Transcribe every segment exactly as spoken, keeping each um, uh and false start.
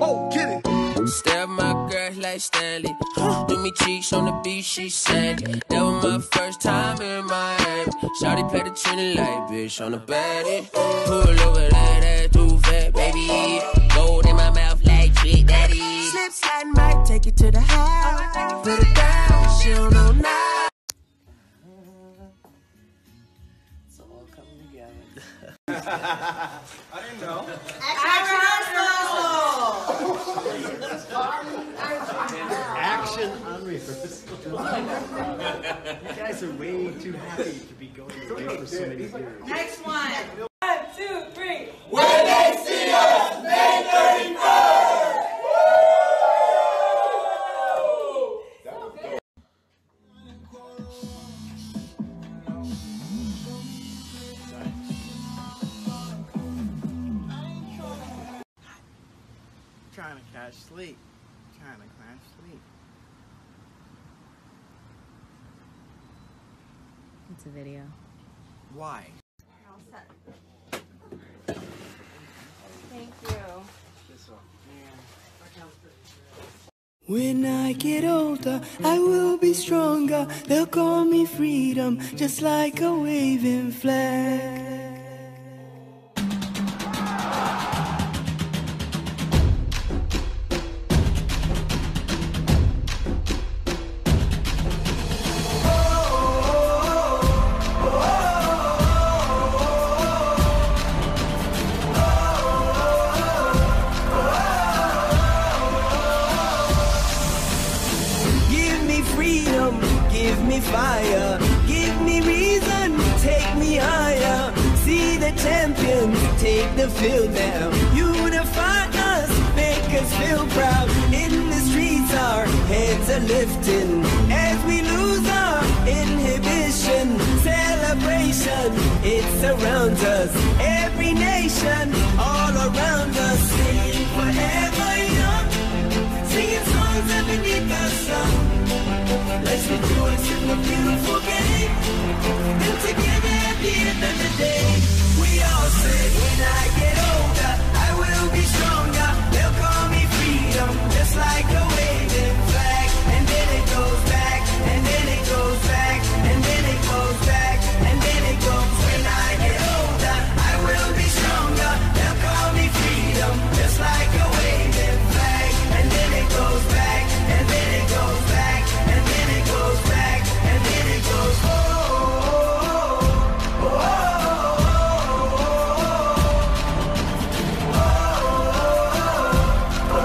Whoa, get it. Stare my girl like Stanley. Do me cheeks on the beach, she sang. That was my first time in Miami. Shawty played the chin like bitch on the baddie. Pull over like that, too fat, baby. Gold in my mouth like Trick Daddy. Slip slide might take you to the house. Put it down, she don't know now. It's all coming together. I didn't know. Action Action on rehearsal. You guys are way too happy to be going away for so many years. Next one. One, two, three. When they see us, May thirty-first! Trying to catch sleep. Trying to catch sleep. It's a video. Why? All set. Thank you. When I get older, I will be stronger. They'll call me freedom, just like a waving flag. Fire, give me reason, take me higher. See the champions, take the field now. Unify us, make us feel proud. In the streets our heads are lifting as we lose our inhibition. Celebration, it surrounds us. Every nation, all around us. Singing forever young, singing songs underneath the sun. Let's rejoice in the beautiful game. And together at the end of the day, we all say, when I get older, I will be stronger. They'll call me freedom, just like a waving flag. And then it goes back, and then it goes back, and then it goes back, and then it goes. When I get older, I will be stronger. They'll call me freedom, just like a waving flag. And then it goes back, and then it goes back. Goes back, and then it goes, oh, oh, oh, oh,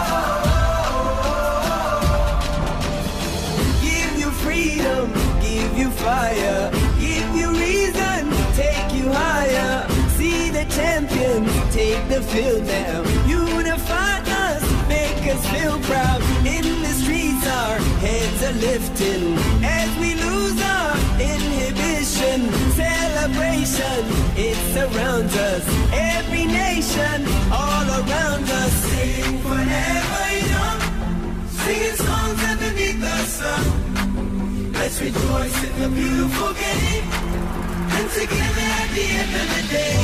oh. Give you freedom, give you fire, give you reason, take you higher. See the champions, take the field now. Unify us, make us feel proud. In the streets our heads are lifting as we lose our inhibition. Celebration, it surrounds us. Every nation, all around us. Sing forever young, singing songs underneath the sun. Let's rejoice in the beautiful game, and together at the end of the day,